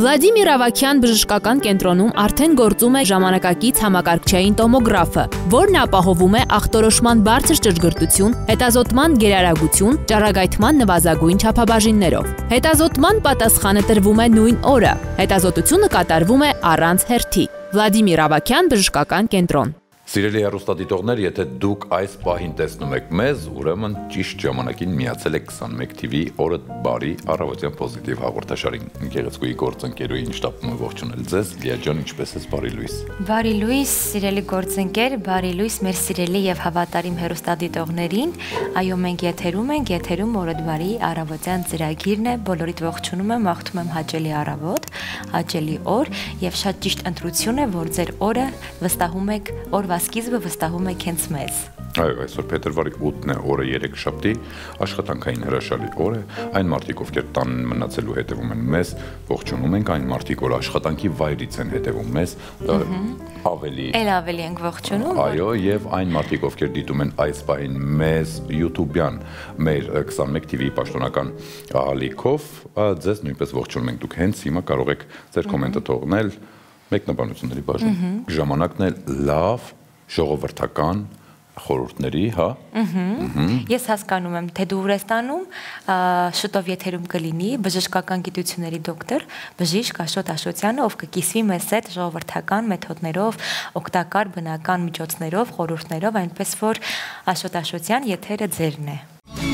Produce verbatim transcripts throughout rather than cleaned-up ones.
Վլադիմիր Ավագյան բժշկական կենտրոնում արդեն գործում է ժամանակակից համակարգչային տոմոգրաֆը, որն ապահովում է ախտորոշման բարձր ճշգրտություն, հետազոտման գերարագություն, ճառագայթման նվազագույն չափաբաժիններով։ Հետազոտման պատասխանը տրվում է նույն օրը, հետազոտությունը կատարվում է առանց հերթի։ Վլադիմիր Ավագյան բժշկական կենտրոն։ Սիրելի հեռուստադիտողներ, եթե դուք այս պահին տեսնում եք մեզ, ուրեմն ճիշտ ժամանակին միացել եք քսանմեկ թիվի օրը բարի առավոտյան պոզիտիվ հաղորդաշարին։ Գեղեցկուի գործընկերուհին շտապում եմ ողջունել ձեզ, Լիա ջան, ինչպե՞ս ես, բարի լույս։ Բարի լույս, սիրելի գործընկեր, բարի լույս մեր սիրելի եւ հավատարիմ հեռուստադիտողներին։ Այո, մենք եթերում ենք, եթերում օրը բարի առավոտյան ծրագիրն է, բոլորիդ ողջունում եմ, աղթում եմ հաճելի առավոտ, հաճելի օր եւ շատ ճիշտ ընտրություն է, որ ձեր օրը վստահում եք օրվա սկիզբը վստահում եք հենց մեզ։ Այո, այսօր փետրվարի ութն է, օրը երեքշաբթի, աշխատանքային հրաշալի օր է, այն մարդիկ, ովքեր տանն մնացելու հետևում են մեզ, ողջունում ենք, այն մարդիկ, որ աշխատանքի վայրից են հետևում մեզ, ավելի Էլ ավելի ենք ողջունում։ Այո, եւ այն մարդիկ, ովքեր դիտում են այս պահին մեզ YouTube-յան, մեր քսանմեկ թիվի պաշտոնական ալիքով, ձեզ նույնպես ողջունում ենք, դուք հենց հիմա կարող եք ձեր կոմենտը թողնել մեկնաբանությունների բաժնում։ Ժամանակն է լավ ժողովրդական խորհուրդների, հա։ Ես հասկանում եմ, թե դու ուր ես տանում, շուտով եթերում կլինի բժշկական գիտությունների դոկտոր, բժիշկ Աշոտ Աշոտյանը, ով կկիսվի մեզ հետ ժողովրդական մեթոդներով, օգտակար բնական միջոցներով, խորհուրդներով, այնպես որ Աշոտ Աշոտյան եթերը ձերն է։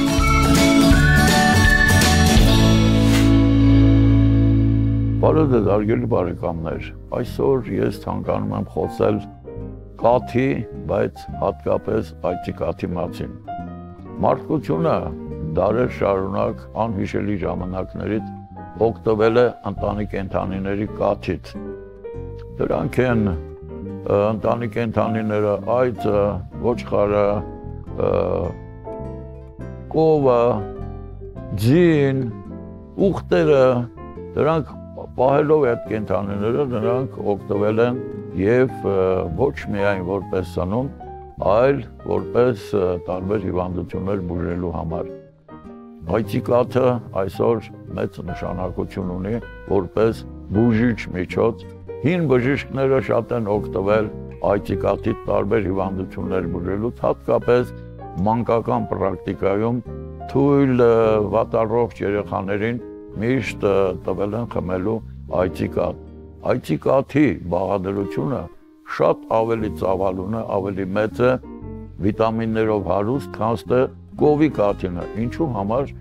Բարև ձեզ, հարգելի բարեկամներ, այսօր ես ցանկանում եմ խոսել կաթի, բայց հատկապես այծի կաթի մասին։ Մարդկությունը դարեր շարունակ անհիշելի ժամանակներից օգտվել է ընտանի կենդանիների կաթից։ Դրանք են ընտանի կենդանիները, այծը, ոչխարը, կովը, ձին, ուղտերը, դրանք պահելով այդ կենդանիները, նրանք օգտվել են եւ ոչ միայն որպես սնունդ, այլ որպես տարբեր հիվանդություններ բուժելու համար։ Այծի կաթը այսօր մեծ նշանակություն ունի որպես բուժիչ միջոց։ Հին բժիշկները շատ են օգտվել այծի կաթից տարբեր հիվանդություններ բուժելուց, հատկապես մանկական պրակտիկայում թույլ վատառողջ երեխաներին միշտ տվել են խմելու այծի կաթ։ Այծի կաթի բաղադրությունը շատ ավելի ծավալուն է, ավելի մեծ է, վիտամիններով հարուստ, քան թե կովի կաթինը։ Ինչու համար,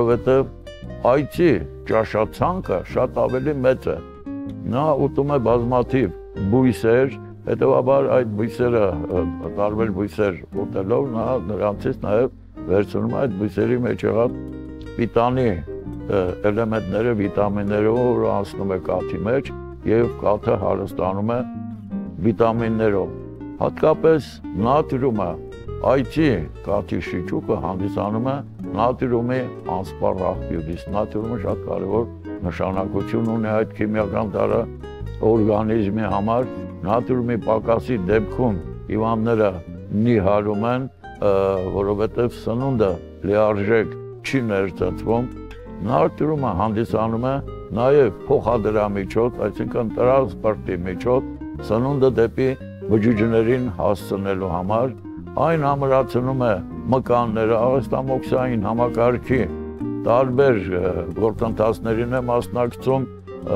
որովհետև այծի ճաշացանկը շատ ավելի մեծ է։ Նա ուտում է բազմաթիվ բույսեր, հետևաբար այդ բույսերը, տարբեր բույսեր ուտելով, նա նրանցից նաև վերցնում է այդ բույսերի մեջ եղած պիտանի էլեմենտները, վիտամիններով անցնում է կաթի մեջ եւ կաթը հարստանում է վիտամիններով։ Հատկապես նատրիումը, այծի կաթի շիճուկը հանդիսանում է նատրիումի անսպառ աղբյուր, իսկ նատրիումը շատ կարևոր նշանակություն ունի այդ քիմիական տարը օրգանիզմի համար։ Նատրիումի պակասի դեպքում հիվանդները նիհարում են, որովհետև սնունդը լիարժեք չի ներծծվում։ Նատրիումը հանդիսանում է նաև փոխադրամիջոց, այսինքն տրանսպորտի միջոց, սնունդը դեպի բջիջներին հասցնելու համար, այն ամրացնում է մկանները, աղեստամոքսային համակարգի տարբեր գործընթացներին է մասնակցում,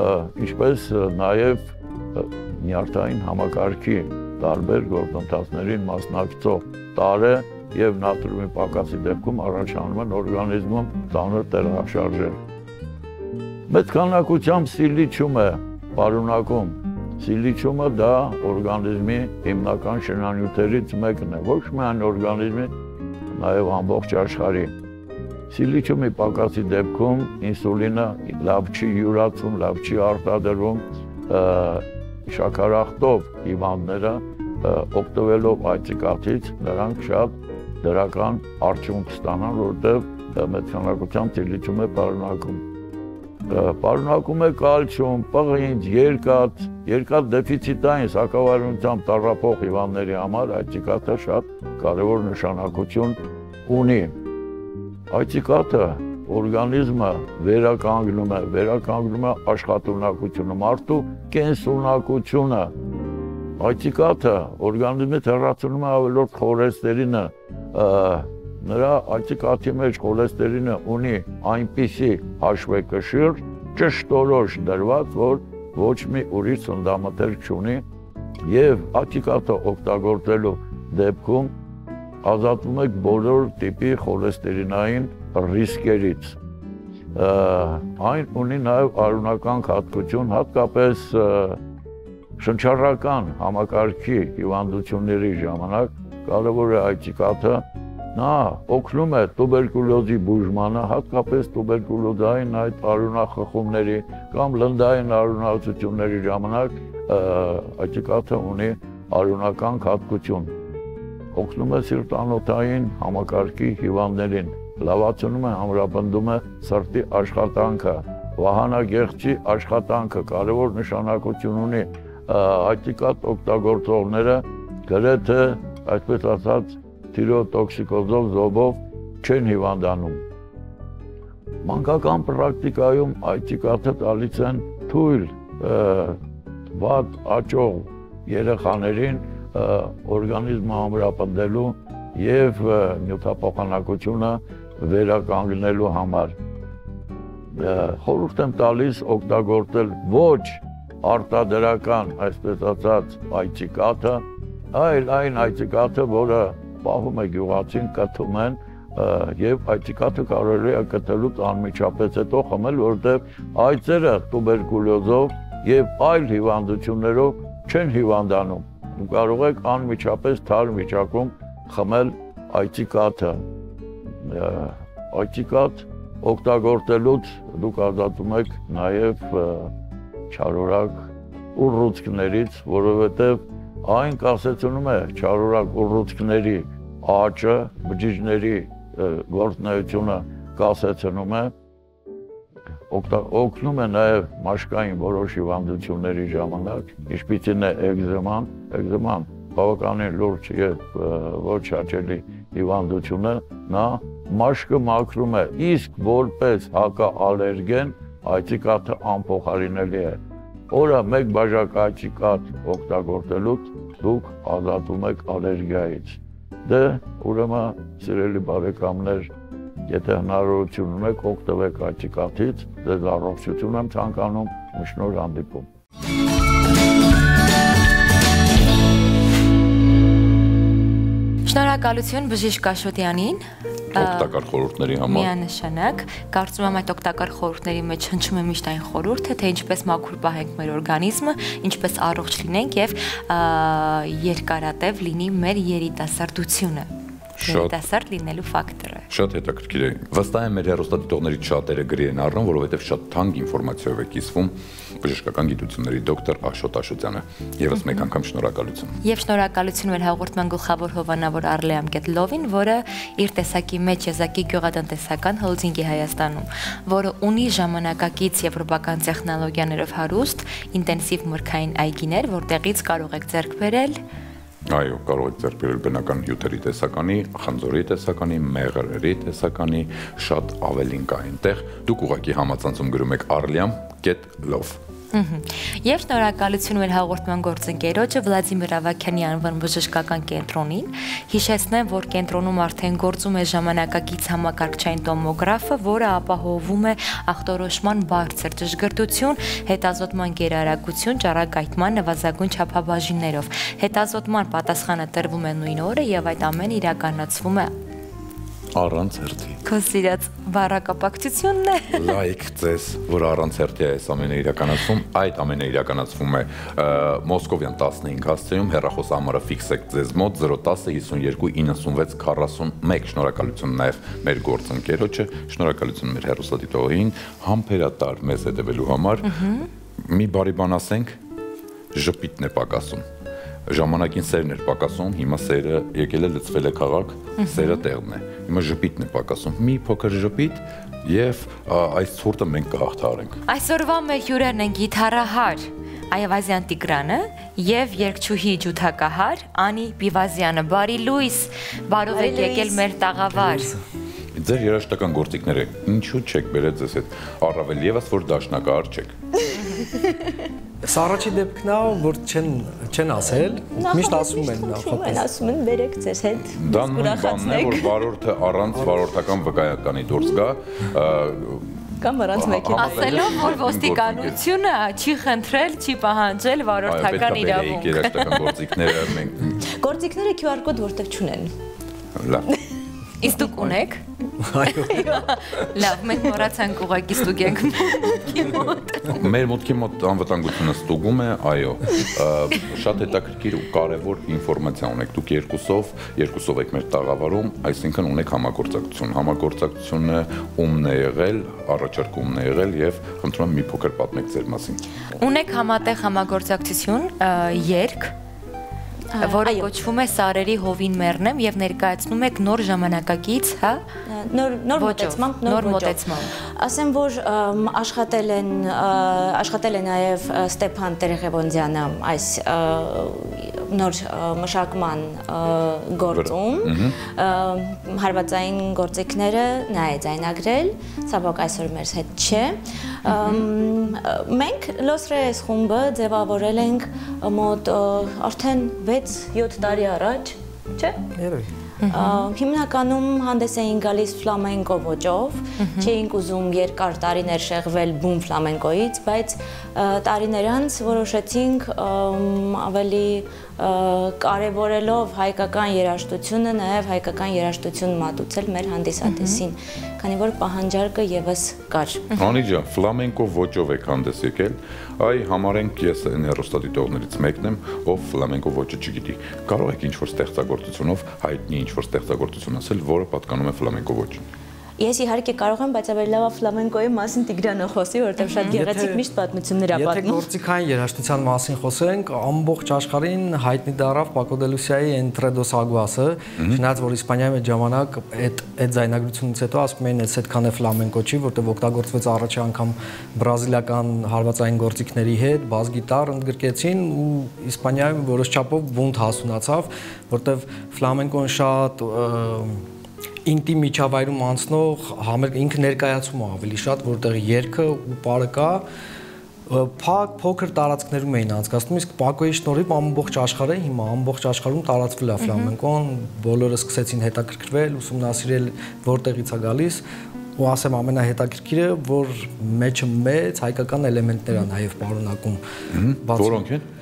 ինչպես նաև նյարդային համակարգի տարբեր գործընթացներին մասնակցող տարը եւ նատրիումի պակասի դեպքում առաջանում են օրգանիզմում ծանր տեղաշարժեր։ Մեծ քանակությամբ սիլիցիում է պարունակում։ Սիլիցիումը դա օրգանիզմի հիմնական շնանյութերից մեկն է, ոչ միայն օրգանիզմի, նաև ամբողջ աշխարհի։ Սիլիցիումի պակասի դեպքում ինսուլինը լավ չի յուրացում, լավ չի արտադրվում, շաքարախտով հիվանդները օգտվելով այծի կաթից նրանք շատ դրական արդյունք ստանան, որտեղ մեծ քանակությամբ սիլիցիում է պարունակում։ Պարունակում է կալցիում, պղինձ, երկաթ, երկաթ դեֆիցիտային սակավարյունությամբ տառապող հիվանդների համար այծի կաթը շատ կարևոր նշանակություն ունի։ Այծի կաթը օրգանիզմը վերականգնում է, վերականգնում է աշխատունակությունը, մարդու կենսունակությունը։ Այծիկաթը օրգանիզմից հեռացնում է ավելորդ խոլեստերինը, նրա այծիկաթի մեջ խոլեստերինը ունի այնպիսի հաշվեկշիռ, ճշտորոշ դրված, որ ոչ մի ուրիշ ցնդամթերք չունի եւ այծիկաթը օգտագործելու դեպքում ազատվում եք բոլոր տիպի խոլեստերինային ռիսկերից։ Այն ունի նաև արյունական հատկություն, հատկապես շնչառական համակարգի հիվանդությունների ժամանակ կարևոր է այծիկաթը, նա օգնում է տուբերկուլոզի բուժմանը, հատկապես տուբերկուլոզային այդ արյունախխումների կամ լնդային արյունահացությունների ժամանակ այծիկաթը ունի արյունական հատկություն։ Օգնում է սիրտանոթային համակարգի հիվանդներին, լավացնում է, ամրապնդում է սրտի աշխատանքը, վահանագեղձի աշխատանքը, կարևոր նշանակություն ունի այծիկաթ օգտագործողները գրեթե, այսպես ասած, թիրոտոքսիկոզով, զոբով չեն հիվանդանում։ Մանկական պրակտիկայում այծիկաթը տալիս են թույլ վատ աճող երեխաներին օրգանիզմը ամրապնդելու եւ նյութափոխանակությունը վերականգնելու համար։ Խորհուրդ եմ տալիս օգտագործել ոչ արտադրական, այսպես ասած, այծիկաթը, այլ այն այծիկաթը, որը պահում է գյուղացին, կթում են եւ այծիկաթը կարելի է կթելուց անմիջապես հետո խմել, որովհետեւ այծերը տուբերկուլոզով եւ այլ հիվանդություններով չեն հիվանդանում։ Դուք կարող եք անմիջապես թարմ վիճակում խմել այծիկաթը։ Այծիկաթ օգտագործելուց դուք ազատում եք նաև չարորակ ուռուցքներից, որովհետև այն կասեցնում է չարորակ ուռուցքների աճը, բջիջների գործունեությունը կասեցնում է, օգնում է նաև մաշկային որոշ հիվանդությունների ժամանակ, ինչպիսին է էկզեման, էկզեման բավականին լուրջ եւ ոչ հաճելի հիվանդություն է, նա մաշկը մաքրում է, իսկ որպես հակաալերգեն այծիկաթը անփոխարինելի է։ Օրը մեկ բաժակ այծիկաթ օգտագործելուց դուք ազատում եք ալերգիայից։ Դե ուրեմն սիրելի բարեկամներ, եթե հնարավորություն ունեք, օգտվեք այծիկաթից, ձեզ առողջություն եմ ցանկանում, մշնոր հանդիպում։ Շնորհակալություն բժիշկ Աշոտյանին օգտակար խորհուրդների համար։ Միանշանակ, կարծում եմ այդ օգտակար խորհուրդների մեջ հնչում է միշտ այն խորհուրդը, թե ինչպես մաքուր պահենք մեր օրգանիզմը, ինչպես առողջ լինենք եւ երկարատև լինի մեր երիտասարդությունը։ Երիտասարդ լինելու ֆակտորը։ Շատ հետաքրքիր է։ Վստահ եմ մեր հեռուստադիտողներից շատերը գրի են առնում, որովհետև շատ թանկ ինֆորմացիայով է կիսվում բժշկական գիտությունների դոկտոր Աշոտ Աշոտյանը։ Եվս մեկ անգամ շնորհակալություն։ Եվ շնորհակալություն մեր հաղորդման գլխավոր հովանավոր Արլեամ Կետլովին, որը իր տեսակի մեջ եզակի գյուղատնտեսական հոլդինգ է Հայաստանում, որը ունի ժամանակակից եվրոպական տեխնոլոգիաներով հարուստ ինտենսիվ մրգային այգիներ, որտեղից կարող եք ձեռք բերել Այո, կարող եք ձեռք բերել բնական հյութերի տեսականի, խնձորի տեսականի, մեղրերի տեսականի, շատ ավելին կա այնտեղ։ Դուք ուղղակի համացանցում գրում եք Arliam կետ լով։ Եվ շնորհակալություն մեր հաղորդման գործընկերոջը Վլադիմիր Ավագյանի անվան բժշկական կենտրոնին։ Հիշեցնեմ, որ կենտրոնում արդեն գործում է ժամանակակից համակարգչային տոմոգրաֆը, որը ապահովում է ախտորոշման բարձր ճշգրտություն, հետազոտման գերարագություն, ճառագայթման նվազագույն չափաբաժիններով։ Հետազոտման պատասխանը տրվում է նույն օրը եւ այդ ամենը իրականացվում է առանց հերթի։ Քո սիրած բառակապակցությունն է։ Լայք ձեզ, որ առանց հերթի է այս ամենը իրականացվում, այդ ամենը իրականացվում է Մոսկովյան տասնհինգ հասցեում, հեռախոսահամարը ֆիքսեք ձեզ մոտ զրո տասը հիսունյերկու իննսունվեց քառասունմեկ։ Շնորհակալություն նաև մեր գործընկերոջը, շնորհակալություն մեր հեռուստադիտողին, համբերատար մեզ հետևելու համար։ Մի բարի բան ասենք, ժպիտն է պակասում։ Ժամանակին սերն էր պակասում, հիմա սերը եկել է լցվել է քաղաք, սերը տեղն է։ Հիմա ժպիտն է պակասում։ Մի փոքր ժպիտ եւ այս ցուրտը մենք կհաղթահարենք։ Այսօրվա մեր հյուրերն են գիթառահար Այվազյան Տիգրանը եւ երգչուհի ջութակահար Անի Բիվազյանը։ Բարի լույս, բարով եք եկել մեր տաղավար։ Ձեր երաժշտական գործիքները ինչու չեք բերել ձեզ հետ, առավել եւս որ դաշնակահար չեք։ Սա առաջի դեպքն է, որ չեն չեն ասել, միշտ ասում են նախապես։ Ասում են բերեք ձեզ հետ։ Դա նույն բանն է, որ վարորդը առանց վարորդական վկայականի դուրս գա, կամ առանց մեքենա։ Ասելով, որ ոստիկանությունը չի խնդրել, չի պահանջել վարորդական իրավունք։ Երաժշտական գործիքները մենք Գործիքները Q R կոդ որտեղ չունեն։ Լավ։ Իսկ դուք ունեք։ Այո։ Լավ, մենք մոռացանք ուղղակի ստուգենք մուտքի մոտ։ Մեր մուտքի մոտ անվտանգությունը ստուգում է, այո, շատ հետաքրքիր ու կարևոր ինֆորմացիա ունեք։ Դուք երկուսով, երկուսով եք մեր տաղավարում, այսինքն ունեք համագործակցություն։ Համագործակցությունը ումն է եղել, առաջարկումն է եղել եւ խնդրում եմ մի փոքր պատմեք ձեր մասին։ Ունեք համատեղ համագործակցություն, երգ, որը կոչվում է Սարերի հովին մեռնեմ եւ ներկայացնում եք նոր ժամանակակից, հա, նոր նոր մոտեցմամբ, նոր մոտեցմամբ։ Ասեմ, որ աշխատել են աշխատել է նաեւ Ստեփան Տերեղևոնդյանը այս նոր մշակման գործում հարվածային գործիքները նա է ձայնագրել, ցավոք այսօր մեր հետ չէ։ Մենք Los Reyes խումբը ձևավորել ենք մոտ արդեն վեց յոթ տարի առաջ, չէ՞։ Երևի։ Հիմնականում հանդես էին գալիս ֆլամենկո ոճով, չէինք ուզում երկար տարիներ շեղվել բում ֆլամենկոից, բայց տարիներ անց որոշեցինք ավելի կարևորելով հայկական երաժշտությունը, նաև հայկական երաժշտություն մատուցել մեր հանդիսատեսին, քանի որ պահանջարկը եւս կար։ Անի ջան, ֆլամենկո ոճով եք հանդես եկել, այ համարենք ես այն հեռուստադիտողներից մեկն եմ, ով ֆլամենկո ոճը չգիտի։ Կարող եք ինչ-որ ստեղծագործությունով հայտնի ինչ-որ ստեղծագործություն ասել, որը պատկանում է ֆլամենկո ոճին։ Ես իհարկե կարող եմ, բայց ավելի լավ ֆլամենկոյի մասին Տիգրանը խոսի, որովհետև շատ գեղեցիկ միշտ պատմություններ ա պատմում։ Եթե գործիքային երաժշտության մասին խոսենք, ամբողջ աշխարհին հայտնի դարավ Պակո դե Լուսիայի Entre dos Aguas-ը, չնայած որ Իսպանիայում այդ ժամանակ այդ այդ ձայնագրությունից հետո ասում էին, այս այդքան է ֆլամենկո չի, որտեղ օգտագործվեց առաջի անգամ բրազիլական հարվածային գործիքների հետ, բաս գիտար ընդգրկեցին ու Իսպանիայում որոշ չափով բունտ հասունացավ, որտեղ ֆլամենկոն շատ ինտիմ միջավայրում անցնող համեր ինքը ներկայացում է ավելի շատ, որտեղ երգը ու պարը կա, փակ փոքր տարածքներում էին անցկացնում, իսկ Պակոյի շնորհիվ ամբողջ աշխարհը հիմա ամբողջ աշխարհում տարածվել է ֆլամենկոն, բոլորը սկսեցին հետաքրքրվել, ուսումնասիրել որտեղից է գալիս, ու ասեմ ամենահետաքրքիրը, որ մեջը մեծ հայկական էլեմենտներ են նաև պարունակում։ Որոնք են։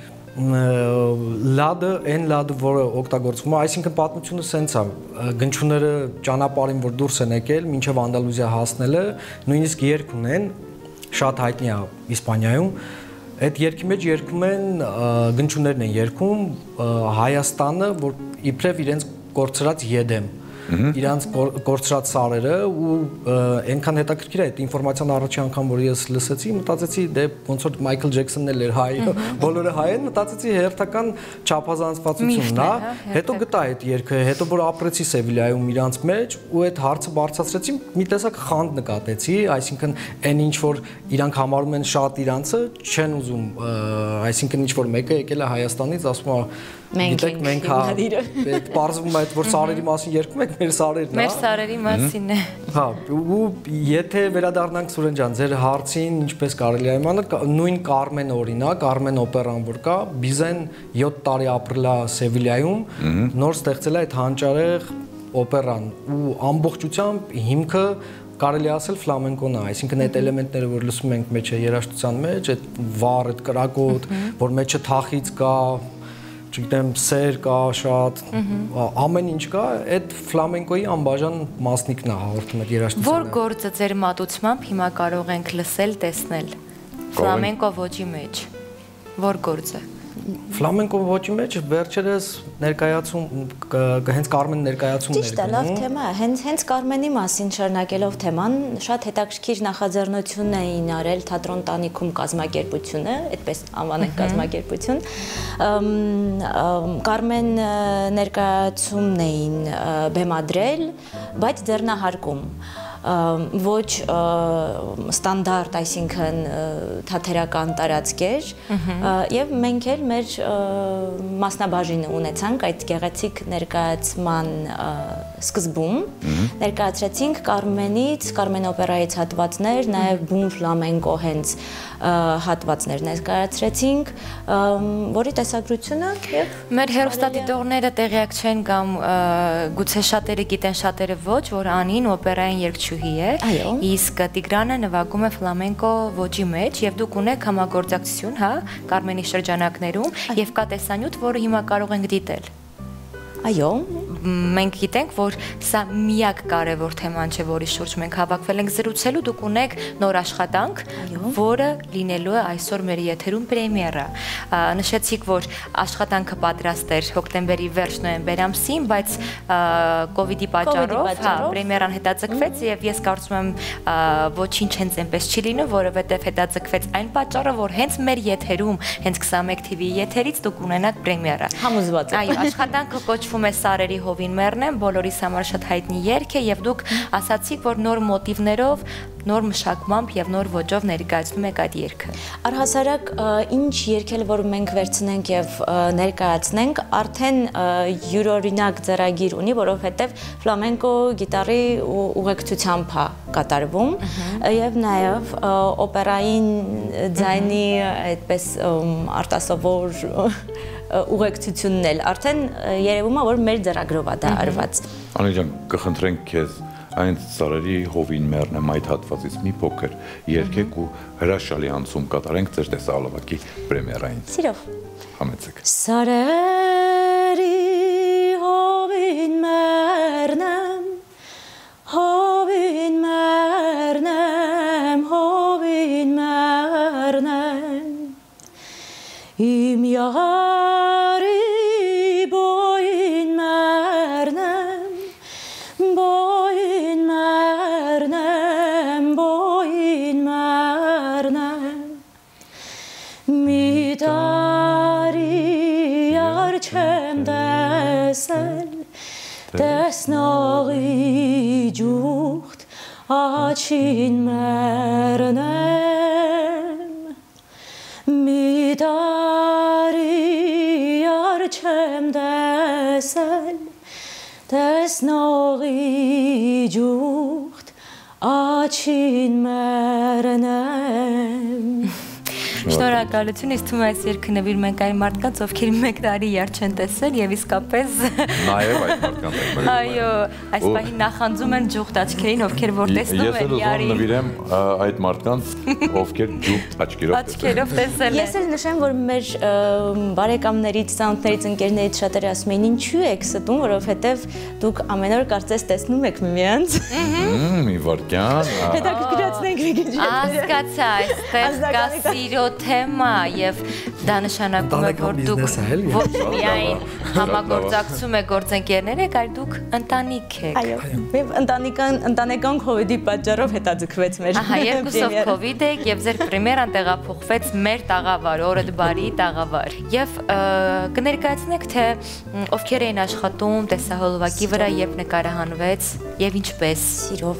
Լադը, այն լադը, որը օգտագործվում է, այսինքն պատմությունը սենց է, գնչուները ճանապարհին, որ դուրս են եկել, մինչև Անդալուզիա հասնելը, նույնիսկ երգ ունեն, շատ հայտնի է Իսպանիայում, այդ երգի մեջ երգում են, գնչուներն են երգում Հայաստանը, որ իբրև իրենց կորցրած Եդեմ, իրանց կորցրած սարերը ու այնքան հետաքրքիր է այդ ինֆորմացիան առաջի անգամ որ ես լսեցի մտածեցի դե ոնց որ Մայքլ Ջեքսոնն էլ էր հայ բոլորը հայ են մտածեցի հերթական չափազանցվածությունն է հետո գտա այդ երգը հետո որ ապրեցի Սևիլայում իրանց մեջ ու այդ հարցը բարձրացրեցի մի տեսակ խանդ նկատեցի այսինքն այն ինչ որ իրանք համարում են շատ իրանցը չեն ուզում այսինքն ինչ որ մեկը եկել է Հայաստանից ասում է Մենք մենք այդ բարձվում է որ սարերի մասին երգում եք մեր սարերն Մեր սարերի մասին է Հա ու եթե վերադառնանք Սուրեն ջան ձեր հարցին ինչպես կարելի է իմանալ նույն Կարմեն օրինակ Կարմեն օպերան որ կա Բիզեն յոթ տարի ապրել է Սևիլայում նոր ստեղծել է այդ հանճարեղ օպերան ու ամբողջությամբ հիմքը կարելի ասել ֆլամենկոն է, այսինքն այդ էլեմենտները, որ լսում ենք մեջը երաժշտության մեջ, այդ վառ, այդ կրակոտ, որ մեջը թախից կա, չգիտեմ, սեր կա շատ, ամեն ինչ կա, այդ ֆլամենկոյի անբաժան մասնիկն է հաղորդում այդ երաժշտությանը։ Որ գործը ձեր մատուցմամբ հիմա կարող ենք լսել, տեսնել ֆլամենկո ոճի մեջ։ Որ գործը։ Ֆլամենկո ոճի մեջ վերջերս ներկայացում հենց Կարմեն ներկայացումներ Ճիշտ է, լավ թեմա է, հենց հենց Կարմենի մասին շարունակելով թեման, շատ հետաքրքիր նախաձեռնություն էին արել թատրոն տանիքում կազմակերպությունը, այդպես անվանենք կազմակերպություն։ Կարմեն ներկայացումն էին բեմադրել, բայց ձեռնահարկում ոչ ստանդարտ, այսինքն թատերական տարածքեր, եւ մենք էլ մեր մասնաբաժինը ունեցանք այդ գեղեցիկ ներկայացման սկզբում, ներկայացրեցինք Կարմենից, Կարմեն օպերայից հատվածներ, նաեւ բուն ֆլամենկո հենց հատվածներ ներկայացրեցինք, որի տեսագրությունը եւ մեր հերոստատիտողները տեղյակ չեն կամ գուցե շատերը գիտեն, շատերը ոչ, որ Անին օպերային երգչուհի է, իսկ Տիգրանը նվագում է ֆլամենկո ոճի մեջ եւ դուք ունեք համագործակցություն, հա, Կարմենի շրջանակներում եւ կա տեսանյութ, որը հիմա կարող ենք դիտել։ Այո, մենք գիտենք, որ սա միակ կարևոր թեման չէ, որի շուրջ մենք հավաքվել ենք զրուցելու, դուք ունեք նոր աշխատանք, որը լինելու է այսօր մեր եթերում պրեմիերա։ Նշեցիք, որ աշխատանքը պատրաստ էր հոկտեմբերի վերջ նոյեմբեր ամսին, բայց կովիդի պատճառով, հա, պրեմիերան հետաձգվեց եւ ես կարծում եմ ոչինչ հենց այնպես չի լինում, որովհետեւ հետաձգվեց այն պատճառով, որ հենց մեր եթերում, հենց քսանմեկ թի վի եթերից դուք ունենաք պրեմիերա։ Համոզված եմ։ Այո, աշխատանքը կոչվում է Սարերի հովին մեռնեմ, բոլորիս համար շատ հայտնի երգ է եւ դուք ասացիք, որ նոր մոտիվներով, նոր մշակմամբ եւ նոր ոճով ներկայացնում եք այդ երգը։ Առհասարակ ինչ երգել, որ մենք վերցնենք եւ ներկայացնենք, արդեն յուրօրինակ ձեռագիր ունի, որովհետեւ ֆլամենկո գիտարի ուղեկցությամբ է կատարվում եւ նաեւ օպերային ձայնի այդպես արտասովոր ուղեկցությունն էլ արդեն երևում է, որ մեր ձեռագրով է դա արված։ Անի ջան, կխնդրենք քեզ այն Սարերի հովին մեռնեմ այդ հատվածից մի փոքր երգեք ու հրաշալի անցում կատարենք ձեր տեսահոլովակի պրեմիերային։ Սիրով։ Համեցեք։ Սարերի հովին մեռնեմ, հովին մեռնեմ, հովին մեռնեմ, իմ յարի բոյին մեռնեմ, բոյին մեռնեմ, բոյին մեռնեմ, մի տարի արջեմ տեսել, տեսնողի ջուղթ աչին մեռնեմ, մի տարի արջեմ տեսել, տեսնողի ջուղթ աչին մեռնեմ։ Շնորհակալություն, ինձ թվում է այս երգը նվիրենք այն մարդկանց, ովքեր մեկ տարի երգ չեն տեսել եւ իսկապես Նաեւ այդ մարդկանց եք։ Այո, այս պահին նախանձում են ջուղթ աչքերին, ովքեր որ տեսնում են յարի։ Ես էլ ուզում նվիրեմ այդ մարդկանց, ովքեր ջուղթ աչքերով տեսել են։ Ես էլ նշեմ, որ մեր բարեկամներից, ծանոթներից, ընկերներից շատերը ասում էին, ինչու եք ստում, որովհետեւ դուք ամեն օր կարծես տեսնում եք միմյանց։ Մի վարքյան։ Հետաքրքրացնենք մի քիչ։ Հասկացա, այստեղ կա սիրո թեմա եւ դա նշանակում է, որ դուք ոչ միայն համագործակցում եք գործընկերներ եք, այլ դուք ընտանիք եք։ Այո, եւ ընտանեկան ընտանեկան կովիդի պատճառով հետաձգվեց մեր։ Ահա, երկուսով կովիդ եք եւ ձեր պրեմիերան տեղափոխվեց մեր տաղավար, օրդ բարի տաղավար։ Եվ կներկայացնեք, թե ովքեր էին աշխատում տեսահոլովակի վրա, երբ նկարահանվեց եւ ինչպես։ Սիրով։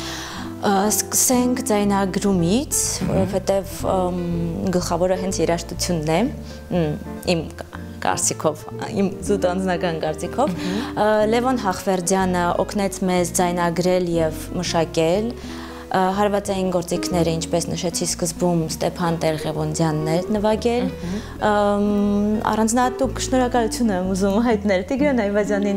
Սկսենք ձայնագրումից, որովհետև գլխավորը հենց երաժշտությունն է, իմ կարծիքով, իմ զուտ անձնական կարծիքով։ Լևոն Հախվերդյանը օգնեց մեզ ձայնագրել եւ մշակել, հարվածային գործիքները, ինչպես նշեցի սկզբում, Ստեփան Տեր-Ղևոնդյանն էր նվագել։ Առանձնահատուկ շնորհակալություն եմ ուզում հայտնել Տիգրան Այվազյանին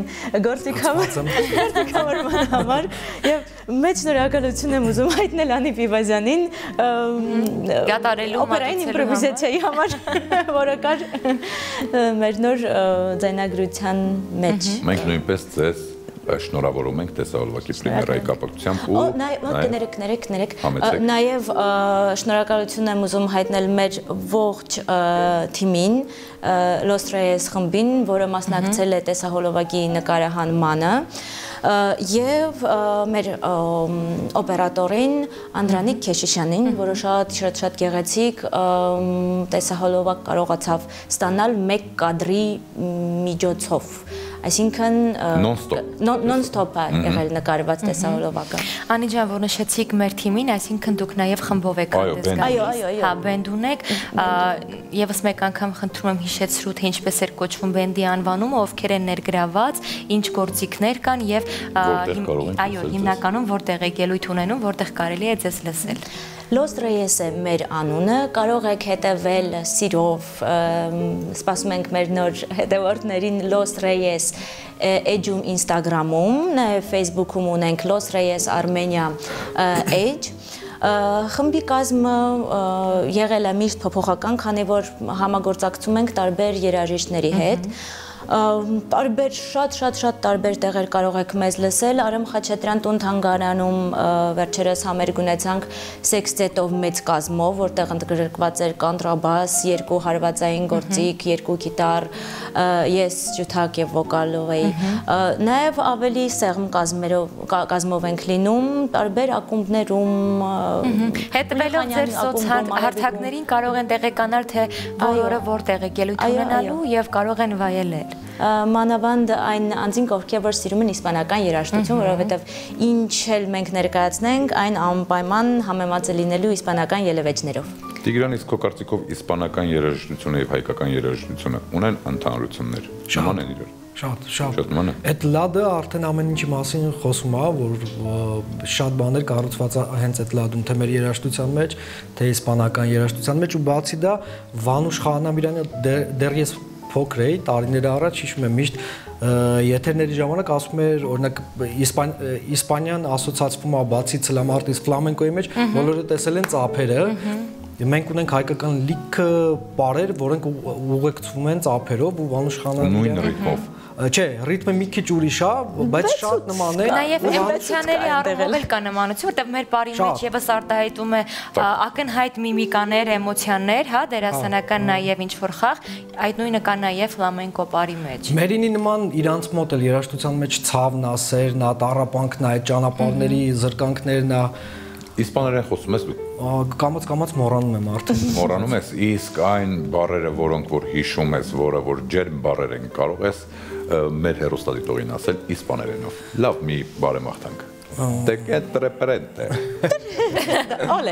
գործիքավորման համար եւ մեծ շնորհակալություն եմ ուզում հայտնել Անի Պիվազյանին կատարելու օպերային իմպրովիզացիայի համար, որը կար մեր նոր ձայնագրության մեջ։ Մենք նույնպես ձեզ շնորհավորում ենք տեսահոլովակի պրեմիերայի կապակցությամբ ու կներեք, կներեք, կներեք, նաև շնորհակալություն եմ ուզում հայտնել մեր ողջ թիմին, Los Reyes խմբին, որը մասնակցել է տեսահոլովակի նկարահանմանը, եւ մեր օպերատորին Անդրանիկ Քեշիշյանին, որը շատ շատ շատ գեղեցիկ տեսահոլովակ կարողացավ ստանալ մեկ կադրի միջոցով։ այսինքն non-stop է եղել նկարված տեսահոլովակը։ Անի ջան, որ նշեցիք մեր թիմին, այսինքն դուք նաև խմբով եք հանդես գալիս։ Հա, բենդ ունեք, եւս մեկ անգամ խնդրում եմ հիշեցրու, թե ինչպես էր կոչվում բենդի անվանումը, ովքեր են ներգրաված, ինչ գործիքներ կան եւ այո, հիմնականում որտեղ եք ելույթ ունենում, որտեղ կարելի է ձեզ լսել։ Los Reyes է մեր անունը, կարող եք հետևել սիրով, սպասում ենք մեր նոր հետևորդներին Los Reyes էջում Instagram-ում, նաև Facebook-ում ունենք Los Reyes Armenia էջ։ Խմբի կազմը եղել է միշտ փոփոխական, քանի որ համագործակցում ենք տարբեր երաժիշտների հետ։ Տարբեր շատ շատ շատ տարբեր տեղեր կարող եք մեզ լսել Արամ Խաչատրյան տուն թանգարանում վերջերս համերգ ունեցանք սեքստետով մեծ կազմով, որտեղ ընդգրկված էր կանտրաբաս, երկու հարվածային գործիք, երկու գիտար, ես ջութակ եւ վոկալով էի։ Նաեւ ավելի սեղմ կազմերով կազմով ենք լինում, տարբեր ակումբներում հետևելով ձեր սոցհարթակներին կարող են տեղեկանալ, թե բոլորը որտեղ եք ելույթ ունենալու եւ կարող են վայելել։ Մանավանդ այն անձինք, ովքեր որ սիրում են իսպանական երաժշտություն, որովհետև ինչ էլ մենք ներկայացնենք, այն անպայման համեմատ է լինելու իսպանական ելևէջներով։ Տիգրան, իսկ քո կարծիքով իսպանական երաժշտությունը եւ հայկական երաժշտությունը ունեն ընդհանրություններ։ Նման են իրար։ Շատ, շատ։ Այդ լադը արդեն ամեն ինչի մասին խոսում է, որ շատ բաներ կառուցված է հենց այդ լադում, թե մեր երաժշտության մեջ, թե իսպանական երաժշտության մեջ, ու բացի դա Վանուշ Խանամիրյանը դեռ ես փոքր էի, տարիներ առաջ հիշում եմ միշտ եթերների ժամանակ ասում էր, օրինակ Իսպանիան ասոցացվում է բացի ցլամարտից ֆլամենկոյի մեջ, բոլորը տեսել են ծափերը, մենք ունենք հայկական լիքը պարեր, որոնք ուղեկցվում են ծափերով ու Վանուշ Խանամիրյանը նույն ռիթմով Չէ, ռիթմը մի քիչ ուրիշ է, բայց շատ նման է։ Նաև էմոցիաների առումով էլ կա նմանություն, որտեղ մեր բարի մեջ եւս արտահայտում է ակնհայտ միմիկաներ, էմոցիաներ, հա, դերասանական նաև ինչ որ խաղ, այդ նույնը կա նաև ֆլամենկո բարի մեջ։ Մերինի նման իրանց մոտ էլ երաժշտության մեջ ցավն է, սերն է, տառապանքն է, այդ ճանապարհների զրկանքներն է։ Իսպաներեն խոսում ես դու։ Կամաց-կամաց մոռանում եմ արդեն։ Մոռանում ես, իսկ այն բառերը, որոնք որ հիշում ես, որը որ ջերմ բառեր են, կարող ես մեր հերոստատիտողին ասել իսպաներենով։ Լավ, մի բարեմաղթանք։ Te que referente. Ole.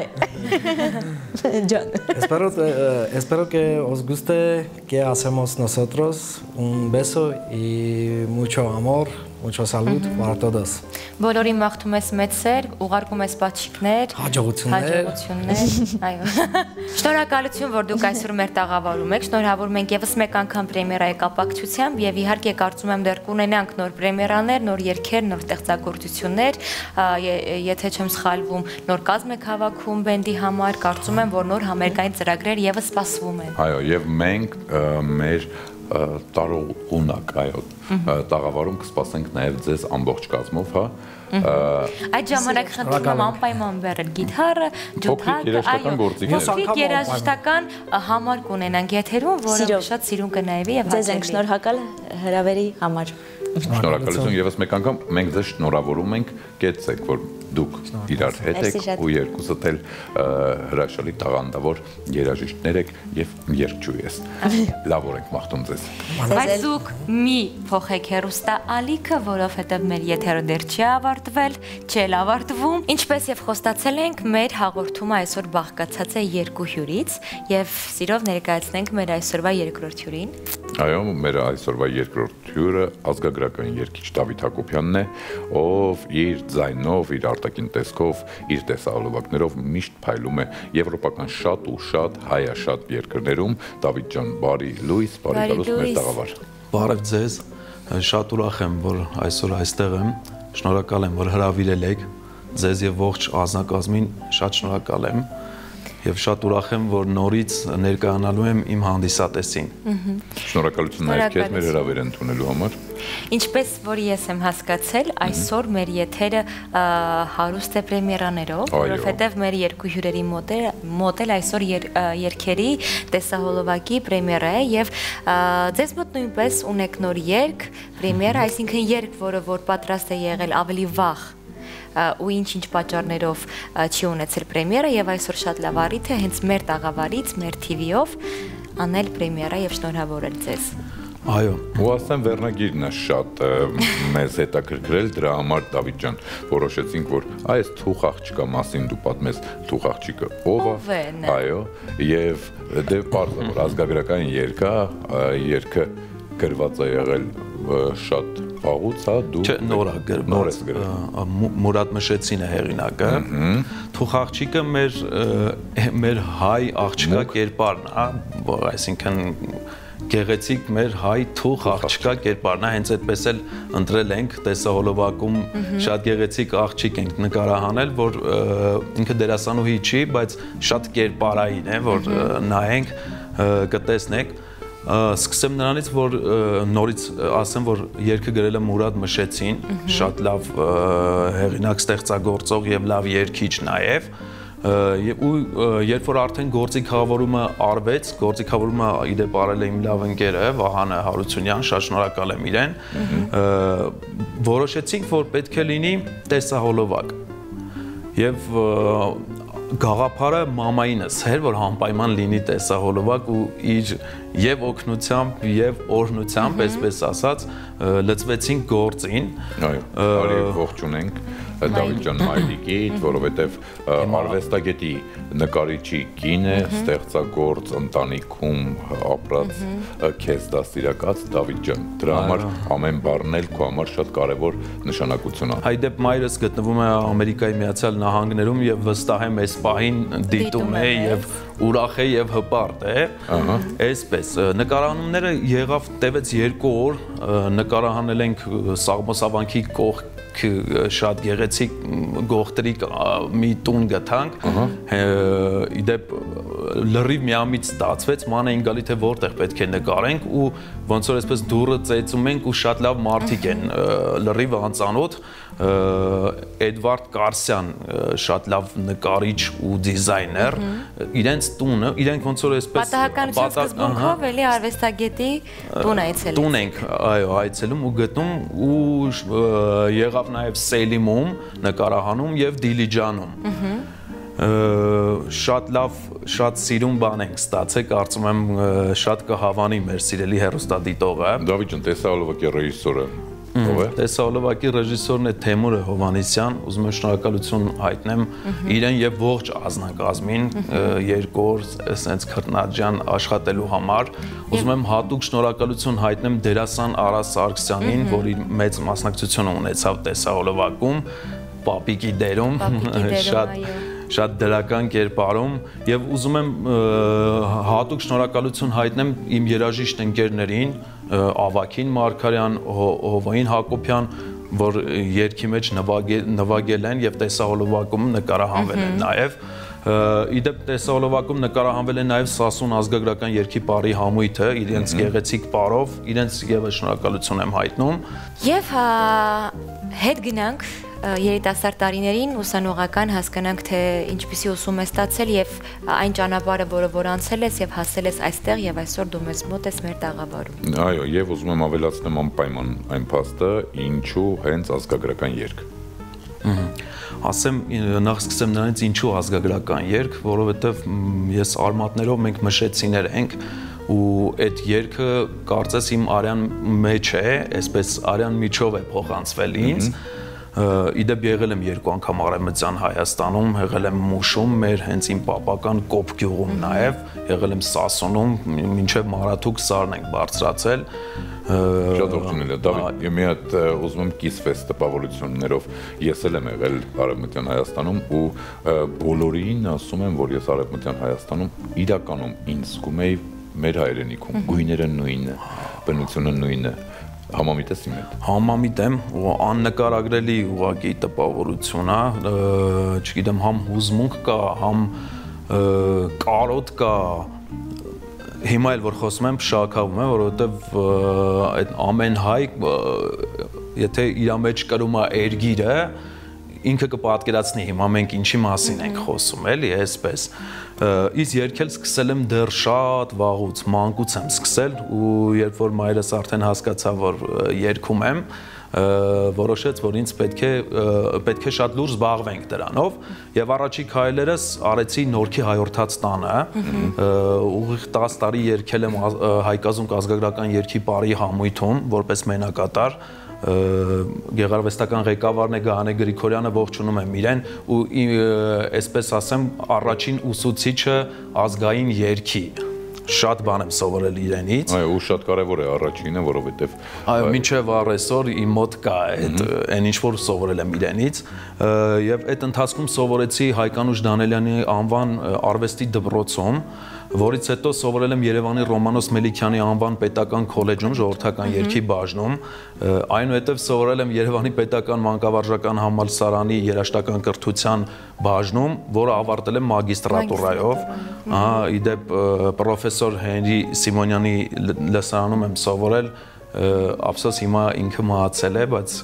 John. Espero, espero que os guste que hacemos nosotros. Un beso y mucho amor, mucho salud para todos. Բոլորին մաղթում ես մեծ սեր, ուղարկում ես բաչիկներ, հաջողություններ, այո։ Շնորհակալություն, որ դուք այսօր մեր տաղավարում եք, շնորհավորում ենք եւս մեկ անգամ պրեմիերայի կապակցությամբ եւ իհարկե կարծում եմ դեռ կունենանք նոր պրեմիերաներ, նոր երգեր, նոր ստեղծագործություններ, եթե չեմ սխալվում, նոր կազմ եք հավաքում բենդի համար, կարծում եմ, որ նոր համերգային ծրագրեր եւս սպասվում են։ Այո, եւ մենք մեր տարողունակ, այո, տաղավարում կսպասենք նաև ձեզ ամբողջ կազմով, հա։ Այդ ժամանակ խնդրում եմ անպայման բերել գիթառը, ջութակը, այո, փոքրիկ երաժշտական համար կունենանք եթերում, որը շատ սիրուն կնայվի եւ ձեզ ենք շնորհակալ հրավերի համար։ Շնորհակալություն եւս մեկ անգամ մենք ձեզ շնորհավորում ենք, կեցեք, որ դուք իրար հետ եք ու երկուսդ էլ հրաշալի տաղանդավոր երաժիշտներ եք եւ երգչուհի ես։ Լավ օր եք մաղթում ձեզ։ Բայց դուք մի փոխեք հերոստա ալիքը, որովհետեւ մեր եթերը դեռ չի ավարտվել, չի ավարտվում։ Ինչպես եւ խոստացել ենք, մեր հաղորդումը այսօր բաղկացած է երկու հյուրից եւ սիրով ներկայացնենք մեր այսօրվա երկրորդ հյուրին։ Այո, մեր այսօրվա երկրորդ հյուրը ազգագրական երգիչ Դավիթ Հակոբյանն է, ով իր ձայնով, իր արտաքին տեսքով, իր տեսահոլովակներով միշտ փայլում է եվրոպական շատ ու շատ հայաշատ երկրներում։ Դավիթ ջան, բարի լույս, բարի գալուս մեր տաղավար։ Բարև ձեզ, շատ ուրախ եմ, որ այսօր այստեղ եմ, շնորհակալ եմ, որ հրավիրել եք ձեզ եւ ողջ ազնագազմին, շատ շնորհակալ եմ։ Եվ շատ ուրախ եմ, որ նորից ներկայանալու եմ իմ հանդիսատեսին։ Շնորհակալություն նաև քեզ մեր հրավերը ընդունելու համար։ Ինչպես որ ես եմ հասկացել, այսօր մեր եթերը հարուստ է պրեմիերաներով, որովհետև մեր երկու հյուրերի մոտ էլ այսօր երգերի տեսահոլովակի պրեմիերա է եւ ձեզ մոտ նույնպես ունեք նոր երգ, պրեմիերա, այսինքն երգ, որը որ պատրաստ է եղել ավելի վաղ ու ինչ-ինչ պատճառներով չի ունեցել պրեմիերա եւ այսօր շատ լավ առիթ է հենց մեր տաղավարից, մեր թի վի-ով անել պրեմիերա եւ շնորհավորել ձեզ։ Այո։ Ու ասեմ վերնագիրն է շատ մեզ հետաքրքրել, դրա համար Դավիթ ջան որոշեցինք, որ այս թուխ աղջկա մասին դու պատմես, թուխ աղջիկը ով է, այո, եւ դե պարզ է, որ ազգագրական երգ է, երգը գրված է եղել շատ վաղուց, հա, դու Չէ, նոր է գրված, Մուրադ Մշեցին է հեղինակը, թուխ աղջիկը մեր մեր հայ աղջկա կերպարն է, այսինքն գեղեցիկ մեր հայ թուխ աղջկա կերպարն է, հենց այդպես էլ ընտրել ենք տեսահոլովակում շատ գեղեցիկ աղջիկ ենք նկարահանել, որ ինքը դերասանուհի չի, բայց շատ կերպարային է, որ նայենք, կտեսնեք։ Սկսեմ նրանից, որ նորից ասեմ, որ երգը գրել է Մուրադ Մշեցին, շատ լավ հեղինակ, ստեղծագործող եւ լավ երգիչ նաեւ։ Ու երբ որ արդեն գործի խաղավորումը արվեց, գործի խաղավորումը իդեպ արել է իմ լավ ընկերը Վահանը Հարությունյան, շատ շնորհակալ եմ իրեն, որոշեցինք, որ պետք է լինի տեսահոլովակ։ Եվ գաղափարը մամայինս էր, որ անպայման լինի տեսահոլովակ ու իր եւ օգնությամբ եւ օրհնությամբ, այսպես ասած, լծվեցինք գործին։ Այո, բարի ողջունենք Դավիթ ջան Մայրիկիդ, որովհետեւ արվեստագետի նկարիչի կին է, ստեղծագործ ընտանիքում ապրած քեզ դաստիարակած Դավիթ ջան։ Դրա համար ամեն բառն էլ քո համար շատ կարեւոր նշանակություն ունի։ Այդեպ մայրս գտնվում է Ամերիկայի Միացյալ Նահանգներում եւ վստահ եմ այս պահին դիտում է եւ ուրախ է եւ հպարտ է։ Այսպես նկարահանումները եղավ տևեց երկու օր, նկարահանել ենք Սաղմոսավանքի կողք շատ գեղեցիկ գողտրի մի տուն գտանք, իդեպ լրիվ միամիտ ստացվեց, ման էին գալի թե որտեղ պետք է նկարենք ու ոնց որ այսպես դուռը ծեծում ենք ու շատ լավ մարդիկ են, լրիվ անծանոթ, Էդվարդ Կարսյան, շատ լավ նկարիչ ու դիզայներ, իրենց տունը, իրենք ոնց որ այսպես պատահականության սկզբունքով էլի արվեստագետի տուն այցելեց։ Տուն ենք, այո, այցելում ու գտնում ու եղավ նաև Սելիմում նկարահանում եւ Դիլիջանում։ Շատ լավ, շատ սիրուն բան ենք ստացել, կարծում եմ շատ կհավանի մեր սիրելի հեռուստադիտողը։ Դավիթ ջան, տեսահոլովակի ռեժիսորը ով է։ Տեսահոլովակի ռեժիսորն է Թեմուրը Հովհաննիսյան, ուզում եմ շնորհակալություն հայտնեմ իրեն եւ ողջ ազնագազմին երկու օր այսպես քրտնաջան աշխատելու համար։ Ուզում եմ հատուկ շնորհակալություն հայտնեմ դերասան Արա Սարգսյանին, որ իր մեծ մասնակցություն ունեցավ տեսահոլովակում, պապիկի դերում, շատ շատ դրական կերպարում եւ ուզում եմ հատուկ շնորհակալություն հայտնեմ իմ երաժիշտ ընկերներին Ավագին Մարգարյան, Հովային Հակոբյան, որ երգի մեջ նվագել են եւ տեսահոլովակում նկարահանվել են նաեւ։ Իդեպ տեսահոլովակում նկարահանվել է նաեւ Սասուն ազգագրական երգի պարի համույթը, իրենց գեղեցիկ պարով, իրենց եւս շնորհակալություն եմ հայտնում։ Եվ հետ գնանք երիտասարդ տարիներին ուսանողական հասկանանք թե ինչպիսի ուսում ես ստացել եւ այն ճանապարհը, որը որ անցել ես եւ հասել ես այստեղ եւ այսօր դու մեզ մոտ ես մեր տաղավարում։ Այո, եւ ուզում եմ ավելացնել անպայման այն փաստը, ինչու հենց ազգագրական երգ։ Ասեմ, նախ սկսեմ նրանից ինչու ազգագրական երգ, որովհետեւ ես արմատներով մենք մշեցիներ ենք ու այդ երգը կարծես իմ արյան մեջ է, այսպես արյան միջով է փոխանցվել ինձ։ Իդեպ եղել եմ երկու անգամ Արևմտյան Հայաստանում, եղել եմ Մուշում, մեր հենց իմ պապական Կոփ գյուղում նաև, եղել եմ Սասունում, մինչև Մարաթուկ Սարն ենք բարձրացել։ Շատ ողջունել եմ, Դավիթ, մի հատ ուզում եմ կիսվես տպավորություններով, ես էլ եմ եղել Արևմտյան Հայաստանում ու բոլորին ասում եմ, որ ես Արևմտյան Հայաստանում իրականում ինձ զգում էի մեր հայրենիքում, գույները նույնն է, բնությունը նույնն է։ Համամիտ ես իմ հետ։ Համամիտ եմ, ու աննկարագրելի ուղղակի տպավորություն է, չգիտեմ, համ հուզմունք կա, համ կարոտ կա, հիմա էլ որ խոսում եմ շաքավում եմ, որովհետև այդ ամեն հայ, եթե իր մեջ կրում է երգիրը, ինքը կպատկերացնի հիմա մենք ինչի մասին ենք խոսում, էլի, այսպես։ Իս երգել սկսել եմ դեռ շատ վաղուց, մանկուց եմ սկսել ու երբ որ մայրս արդեն հասկացավ, որ երգում եմ, որոշեց, որ ինձ պետք է պետք է շատ լուրջ զբաղվենք դրանով եւ առաջի քայլերս արեցի Նորքի հայորդաց տանը, ուղիղ տասը տարի երգել եմ հայկազում ազգագրական երգի պարի համույթում որպես մենակատար, գեղարվեստական ղեկավարն է Գահանե Գրիգորյանը, ողջունում եմ իրեն ու այսպես ասեմ առաջին ուսուցիչը ազգային երգի շատ բան եմ սովորել իրենից։ Այո, ու շատ կարևոր է առաջինը, որովհետև այո, մինչև առեսօր իմ մոտ կա այդ այն ինչ որ սովորել եմ իրենից եւ այդ ընթացքում սովորեցի Հայկանուշ Դանելյանի անվան արվեստի դպրոցում, որից հետո սովորել եմ Երևանի Ռոմանոս Մելիքյանի անվան պետական քոլեջում ժողովրդական երգի բաժնում, այնուհետև սովորել եմ Երևանի պետական մանկավարժական համալսարանի երաժշտական կրթության բաժնում, որը ավարտել եմ մագիստրատուրայով, ահա իդեպ պրոֆեսոր Հենրի Սիմոնյանի լսարանում եմ սովորել, ափսոս հիմա ինքը մահացել է, բայց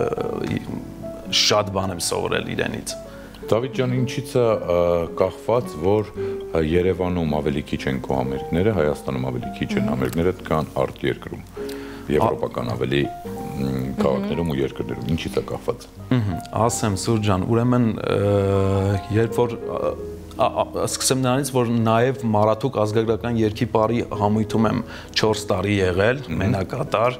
շատ բան եմ սովորել իրենից։ Դավիթ ջան, ինչից է կախված, որ Երևանում ավելի քիչ են քո համերգները, Հայաստանում ավելի քիչ են համերգները, կան արտերկրում, եվրոպական ավելի քաղաքներում ու երկրներում, ինչից է կախված։ Ասեմ Սուրճ ջան, ուրեմն երբ որ սկսեմ նրանից, որ նաև Մարաթուկ ազգագրական երգի պարի համույթում եմ չորս տարի եղել, մենակատար,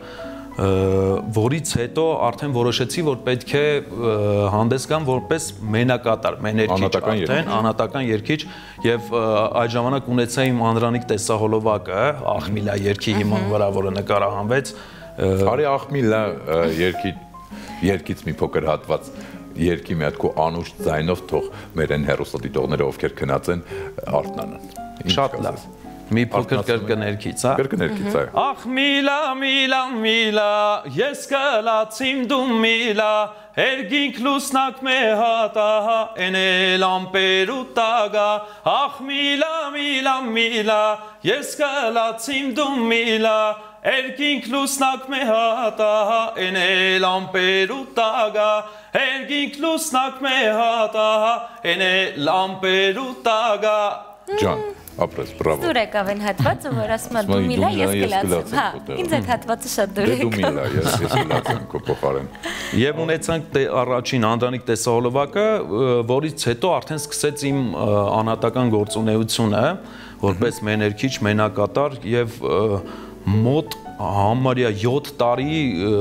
որից հետո արդեն որոշեցի, որ պետք է հանդես գամ որպես մենակատար, մեներքիչ, արդեն անհատական երգիչ եւ այդ ժամանակ ունեցա իմ Անդրանիկ տեսահոլովակը, Ախմիլա երգի հիման վրա, որը նկարահանվեց։ Արի Ախմիլա երգի երգից մի փոքր հատված երգի մի հատ քո անուշ ձայնով թող մեր այն հերոսադիտողները, ովքեր քնած են, արթնանան։ Շատ լավ։ Մի փոքր կրկներքից, հա։ Կրկներքից, այո։ Ախ միլա, միլա, միլա, ես կլացիմ դու միլա, երգինք լուսնակ մե հատա, էնել ամպեր ու տագա, ախ միլա, միլա, միլա, ես կլացիմ դու միլա, երգինք լուսնակ մե հատա, էնել ամպեր ու տագա, երգինք լուսնակ մե հատա, էնել ամպեր ու տագա։ Ջան, ապրես, բրավո։ Դուր եկավ այն հատվածը, որ ասում է դու միլա, ես կլացեմ, հա, ինձ այդ հատվածը շատ դուր եկավ։ Դու միլա, ես կլացեմ քո փոխարեն։ Եվ ունեցանք առաջին Անդրանիկ տեսահոլովակը, որից հետո արդեն սկսեց իմ անհատական գործունեությունը, որպես մեներքիչ, մենակատար եւ մոտ համարյա յոթ տարի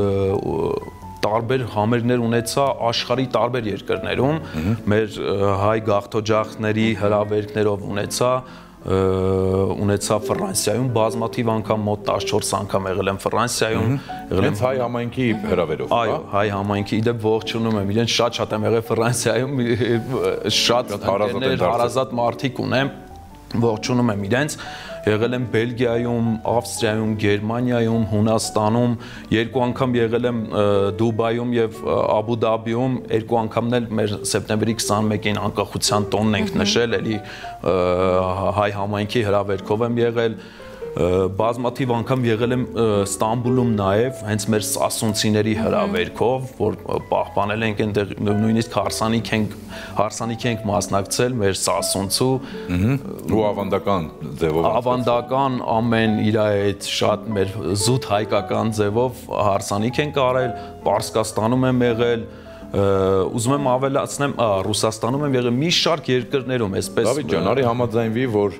տարբեր համերգներ ունեցա աշխարհի տարբեր երկրներում, մեր հայ գաղթօջախների հրավերքներով ունեցա, ունեցա Ֆրանսիայում բազմաթիվ անգամ, մոտ տասնչորս անգամ եղել եմ Ֆրանսիայում, եղել եմ հայ համայնքի հրավերով։ Այո, հայ համայնքի, իդեպ ողջունում եմ իրեն, շատ-շատ եմ եղել Ֆրանսիայում, շատ հարազատ մարդիկ ունեմ, ողջունում եմ իրենց, եղել եմ Բելգիայում, Ավստրիայում, Գերմանիայում, Հունաստանում, երկու անգամ եղել եմ Դուբայում եւ Աբու Դաբիում, երկու անգամն էլ մեր սեպտեմբերի քսանմեկին անկախության տոնն ենք նշել, էլի հայ համայնքի հրավերքով եմ եղել, բազմաթիվ անգամ եղել եմ Ստամբուլում նաև հենց մեր սասունցիների հրավերքով, որ պահպանել ենք այնտեղ, նույնիսկ հարսանիք ենք հարսանիք ենք մասնակցել մեր սասունցու ու ավանդական ձևով ավանդական ամեն իր այդ շատ մեր զուտ հայկական ձևով հարսանիք ենք արել, Պարսկաստանում եմ եղել, ուզում եմ ավելացնեմ, Ռուսաստանում եմ եղել, մի շարք երկրներում, այսպես Դավիթ ջան, արի համաձայնվի, որ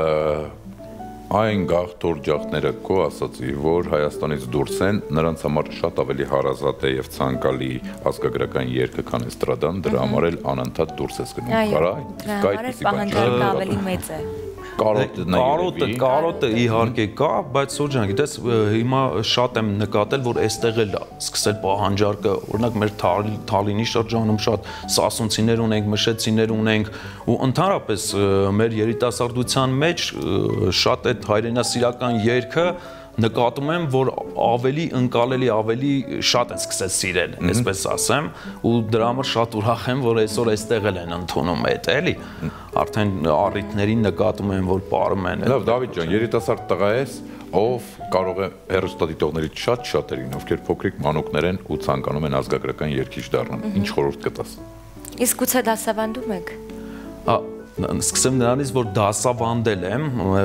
այն գաղթօջախները քո ասացի, որ Հայաստանից դուրս են, նրանց համար շատ ավելի հարազատ է եւ ցանկալի ազգագրական երգը, քան էստրադան, դրա համար էլ անընդհատ դուրս ես գնում։ Կարա, դրա համար էլ պահանջարկը ավելի մեծ է։ Կարոտը, կարոտը, կարոտը իհարկե կա, բայց Սուրճ ջան, գիտես, հիմա շատ եմ նկատել, որ այստեղ էլ սկսել պահանջարկը, օրինակ մեր Թալինի շրջանում շատ սասունցիներ ունենք, մշեցիներ ունենք, ու ընդհանրապես մեր երիտասարդության մեջ շատ այդ հայրենասիրական երգը նկատում եմ, որ ավելի ընկալելի, ավելի շատ են սկսել սիրել, այսպես ասեմ, ու դրա համար շատ ուրախ եմ, որ այսօր այստեղ էլ են ընդունում այդ, էլի, արդեն առիթներին նկատում եմ, որ պարում են։ Լավ, Դավիթ ջան, երիտասարդ տղա ես, ով կարող է հեռուստադիտողներից շատ շատերին, ովքեր փոքրիկ մանուկներ են ու ցանկանում են ազգագրական երգիչ դառնալ, ինչ խորհուրդ կտաս։ Իսկ գուցե դասավանդում եք։ Սկսեմ նրանից, որ դասավանդել եմ,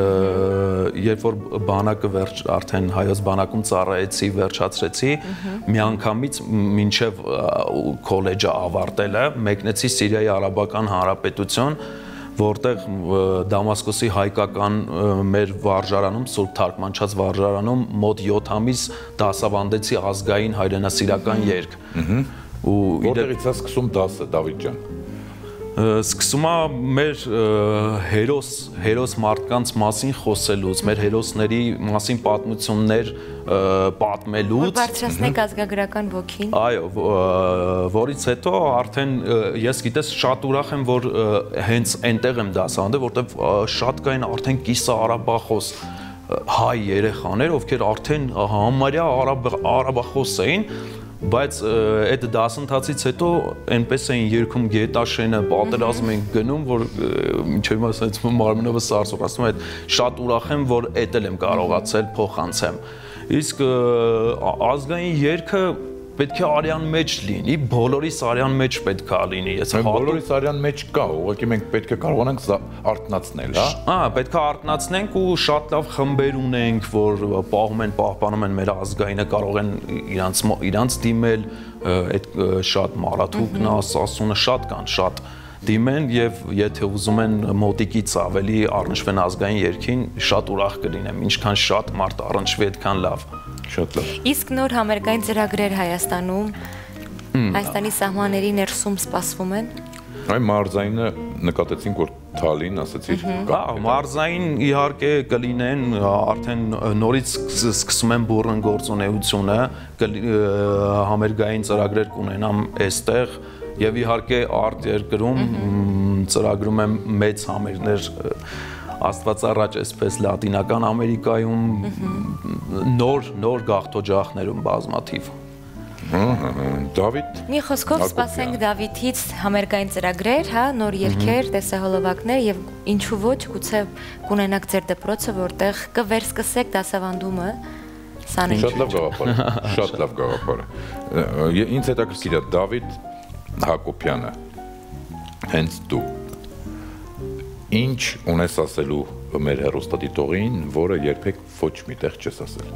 երբ որ բանակը վերջ արդեն հայոց բանակում ծառայեցի, վերջացրեցի, միանգամից մինչև քոլեջը ավարտելը մեկնեցի Սիրիայի Արաբական Հանրապետություն, որտեղ Դամասկոսի հայկական մեր վարժարանում, Սուրբ Թարգմանչած վարժարանում մոտ յոթ ամիս դասավանդեցի ազգային հայրենասիրական երգ։ Որտեղից է սկսում դասը, Դավիթ ջան։ Սկսում է մեր հերոս, հերոս մարդկանց մասին խոսելուց, մեր հերոսների մասին պատմություններ պատմելուց։ Որ բարձրացնեք ազգագրական ոգին։ Այո, որից հետո արդեն ես գիտես շատ ուրախ եմ, որ հենց այնտեղ եմ դասավանդել, որտեղ շատ կային արդեն կիսաարաբախոս հայ երեխաներ, ովքեր արդեն համարյա արաբախոս էին, բայց այդ դասընթացից հետո այնպես էին երգում Գետաշենը, պատերազմ են գնում, որ մինչև հիմա ասած մարմինովս սարսուռ, ասում եմ, շատ ուրախ եմ, որ էդ էլ եմ կարողացել փոխանցեմ։ Իսկ ազգային երգը պետք է արյան մեջ լինի, բոլորիս արյան մեջ պետք է լինի։ Մենք բոլորիս արյան մեջ կա, ուղղակի մենք պետք է կարողանանք արտնացնել, հա։ Ահա, պետք է արտնացնենք ու շատ լավ խմբեր ունենք, որ պահում են, պահպանում են մեր ազգայինը, կարող են իրանց իրանց դիմել, այդ շատ Մարաթուկն, Ասասունը շատ կան, շատ դիմեն եւ եթե ուզում են մոտիկից ավելի առնչվեն ազգային երգին, շատ ուրախ կլինեմ, ինչքան շատ մարդ առնչվի, այդքան լավ։ Շատ լավ։ Իսկ նոր համերգային ծրագրեր Հայաստանում, Հայաստանի սահմանների ներսում սպասվում են։ Այ մարզայինը նկատեցինք, որ Թալին ասացիր։ Կա, մարզային իհարկե կլինեն, արդեն նորից սկսում են բուրըն գործունեությունը, համերգային ծրագրեր կունենամ այստեղ եւ իհարկե արտ երկրում ծրագրում եմ մեծ համերգներ Աստված առաջ այսպես Լատինական Ամերիկայում նոր նոր գաղթօջախներում բազմաթիվ։ Դավիթ։ Մի խոսքով սպասենք Դավիթից համերգային ծրագրեր, հա, նոր երգեր, տեսահոլովակներ եւ ինչու ոչ գուցե կունենաք ձեր դպրոցը, որտեղ կվերսկսեք դասավանդումը։ Շատ լավ գաղափար է, շատ լավ գաղափար է։ Ինձ հետաքրքիր է Դավիթ Հակոբյանը, հենց դու ինչ ունես ասելու մեր հեռուստադիտողին, որը երբեք ոչ մի տեղ չես ասել։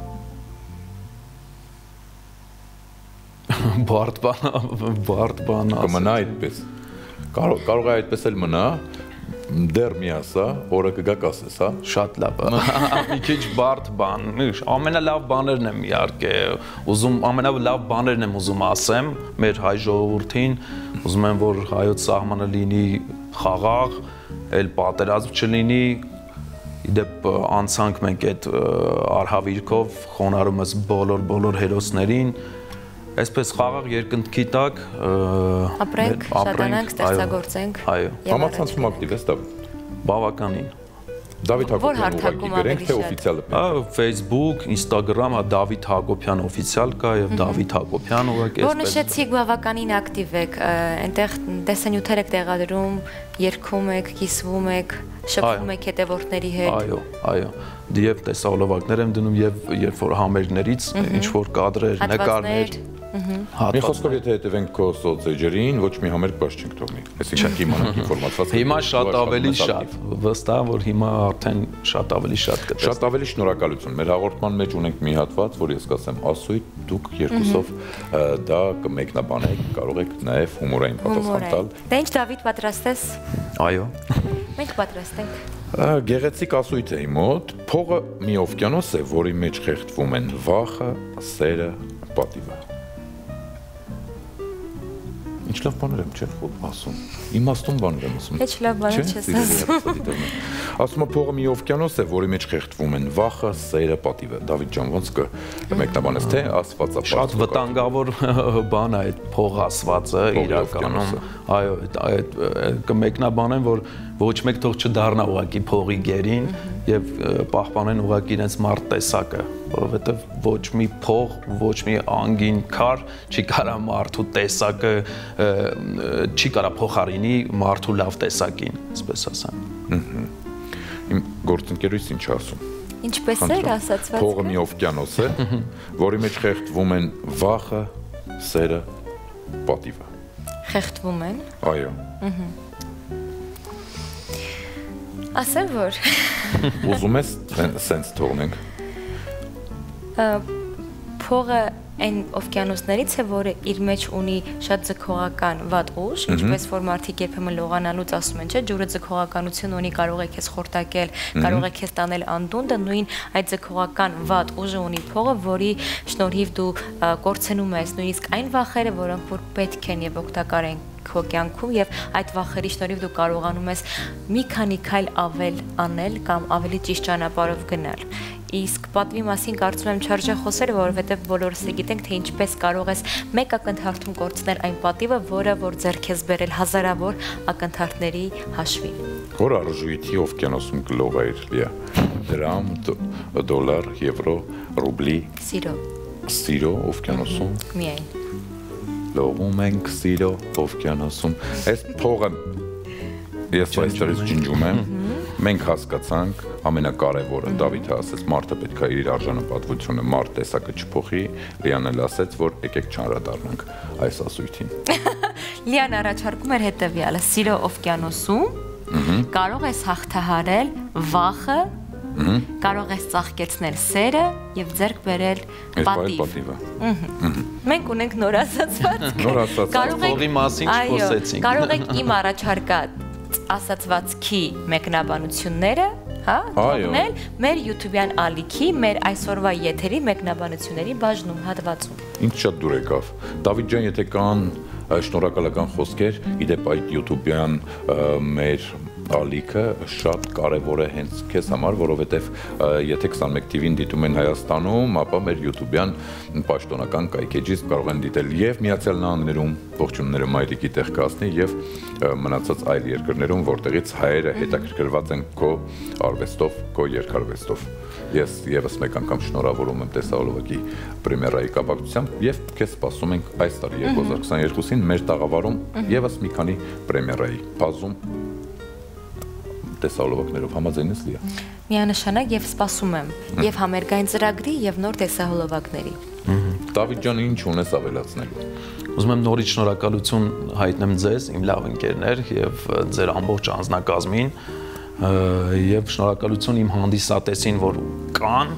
Բարդ բան, բարդ բան ասել։ Կմնա այդպես։ Կարող է այդպես էլ մնա, դեռ մի ասա, օրը կգա կասես, հա։ Շատ լավ։ Մի քիչ բարդ բան, ամենալավ բաներն եմ իհարկե, ուզում ամենալավ բաներն եմ ուզում ասեմ մեր հայ ժողովրդին, ուզում եմ, որ հայոց սահմանը լինի խաղաղ, էլ պատերազմ չլինի, իդեպ անցանք մենք այդ արհավիրքով խոնարհումս բոլոր բոլոր հերոսներին, այսպես խաղաղ երկնքի տակ ապրենք, շատանանք, ստեղծագործենք։ Այո, համացանցում ակտիվ ես Դավիթ։ Բավականին։ Դավիթ Հակոբյան ուղղակի գրենք, թե օֆիցիալը։ Facebook, Instagram, Դավիթ Հակոբյան օֆիցիալ կա եւ Դավիթ Հակոբյան ուղղակի այսպես։ Որ նշեցիք բավականին ակտիվ եք, այնտեղ տեսանյութեր եք տեղադրում, երգում եք, կիսվում եք, շփվում եք հետևորդների հետ։ Այո, այո։ Եվ տեսահոլովակներ եմ դնում եւ երբ որ համերգներից ինչ որ կադրեր, նկարներ Մի խոսքով եթե հետևենք քո սոցեջերին, ոչ մի համերգ բաց չենք թողնի։ Այսինքն իմանանք ինֆորմացված։ Հիմա շատ ավելի շատ, վստահ որ հիմա արդեն շատ ավելի շատ կտեսնենք։ Շատ ավելի շնորհակալություն։ Մեր հաղորդման մեջ ունենք մի հատված, որ ես կասեմ ասույթ, դուք երկուսով դա կմեկնաբանեք, կարող եք նաև հումորային պատասխան տալ։ Դե ինչ Դավիթ պատրաստես։ Այո։ Մենք պատրաստ ենք։ Գեղեցիկ ասույթ է իմ մոտ, փողը մի օվկիանոս է, որի մեջ խեղդվում են վախը, սերը, պատիվը։ Ինչ լավ բաներ եմ չէ՞ ասում։ Իմաստուն բաներ եմ ասում։ Ինչ լավ բաներ չես ասում։ Ասում եմ փողը մի օվկիանոս է, որի մեջ խեղդվում են վախը, սերը, պատիվը։ Դավիթ ջան, ոնց կմեկնաբանես թե աստվածապարզ։ Շատ վտանգավոր բան է այդ փող ասվածը իրականում։ Այո, այդ կմեկնաբանեմ, որ ոչ մեկ թող չդառնա ուղակի փողի գերին եւ պահպանեն ուղակի իրենց մարդ տեսակը, որովհետեւ ոչ մի փող, ոչ մի անգին քար չի կարա մարդու տեսակը չի կարա փոխարինի մարդու լավ տեսակին, այսպես ասեմ։ Իմ գործընկերուհիս ինչ ասում։ Ինչպես էր ասացվածքը։ Փողը մի օվկիանոս է, որի մեջ խեղդվում են վախը, սերը, պատիվը։ Խեղդվում են։ Այո։ Ասեմ որ Ուզում ես սենց թողնենք։ Փողը այն օվկիանոսներից է, որը իր մեջ ունի շատ ձգողական վատ ուժ, ինչպես որ մարդիկ երբեմն լողանալուց ասում են, չէ, ջուրը ձգողականություն ունի, կարող է քեզ խորտակել, կարող է քեզ տանել անդունդը, նույն այդ ձգողական վատ ուժը ունի փողը, որի շնորհիվ դու կորցնում ես նույնիսկ այն վախերը, որոնք որ պետք են եւ օգտակար են քո կյանքում եւ այդ վախերի շնորհիվ դու կարողանում ես մի քանի քայլ ավել անել կամ ավելի ճիշտ ճանապարհով գնալ։ Իսկ պատվի մասին կարծում եմ չարժե խոսել, որովհետև բոլորս գիտենք, թե ինչպես կարող ես մեկ ակնթարթում կորցնել այն պատիվը, որը որ ձեռք ես բերել հազարավոր ակնթարթների հաշվին։ Որ արժույթի օվկիանոսում գլողայր լիա։ Դրամ, դոլար, եվրո, ռուբլի։ Սիրո։ Սիրո օվկիանոսում։ Միայն։ Լողում ենք սիրո օվկիանոսում։ Այս փողը ես այստեղից ջնջում եմ։ Մենք հասկացանք ամենակարևորը, Դավիթը ասեց, մարդը պետք է իր արժանապատվությունը, մարդ տեսակը չփոխի, Լիան էլ ասեց, որ եկեք չանդրադառնանք այս ասույթին։ Լիան առաջարկում էր հետևյալը՝ սիրո օվկիանոսում կարող ես հաղթահարել վախը, կարող ես ծաղկեցնել սերը եւ ձեռք բերել պատիվ։ Մենք ունենք նոր ասացվածք։ Նոր ասացվածք։ Փողի մասին չխոսեցինք։ Կարող եք իմ առաջարկած ասացվածքի մեկնաբանությունները, հա, թողնել մեր YouTube-յան ալիքի, մեր այսօրվա եթերի մեկնաբանությունների բաժնում, հատվածում։ Ինչ շատ դուր եկավ։ Դավիթ ջան, եթե կան շնորհակալական խոսքեր, իդեպ այդ YouTube-յան մեր ալիքը շատ կարևոր է հենց քեզ համար, որովհետև եթե քսանմեկ թիվին դիտում են Հայաստանում, ապա մեր YouTube-յան պաշտոնական կայքեջից կարող են դիտել եւ Միացյալ Նահանգներում, ողջունները մայրիկի տեղ կասնի եւ մնացած այլ երկրներում, որտեղից հայերը հետաքրքրված են քո արվեստով, քո երգարվեստով։ Ես եւս մեկ անգամ շնորհավորում եմ տեսահոլովակի պրեմիերայի կապակցությամբ եւ քեզ սպասում ենք այս տարի երկու հազար քսաներկուսին մեր տաղավարում եւս մի քանի պրեմիերայի բազում տեսահոլովակներով համաձայն ես Լիա։ Միանշանակ եւ սպասում եմ եւ համերգային ծրագրի եւ նոր տեսահոլովակների։ Դավիթ ջան, ինչ ունես ավելացնելու։ Ուզում եմ նորից շնորհակալություն հայտնեմ ձեզ, իմ լավ ընկերներ եւ ձեր ամբողջ անձնակազմին եւ շնորհակալություն իմ հանդիսատեսին, որ կան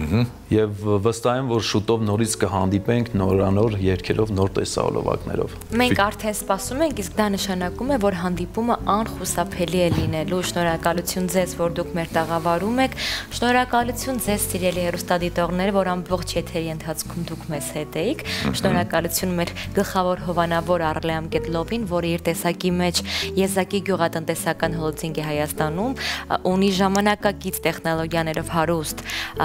եւ վստահ եմ, որ շուտով նորից կհանդիպենք նորանոր երգերով, նոր տեսահոլովակներով։ Մենք արդեն սպասում ենք, իսկ դա նշանակում է, որ հանդիպումը անխուսափելի է լինելու։ Շնորհակալություն ձեզ, որ դուք մեր տաղավարում եք։ Շնորհակալություն ձեզ, սիրելի հեռուստադիտողներ, որ ամբողջ եթերի ընթացքում դուք մեզ հետ էիք։ Շնորհակալություն մեր գլխավոր հովանավոր Արլեամ Կետլովին, որը իր տեսակի մեջ Եզակի գյուղատնտեսական հոլդինգի Հայաստանում ունի ժամանակակից տեխնոլոգիաներով հարուստ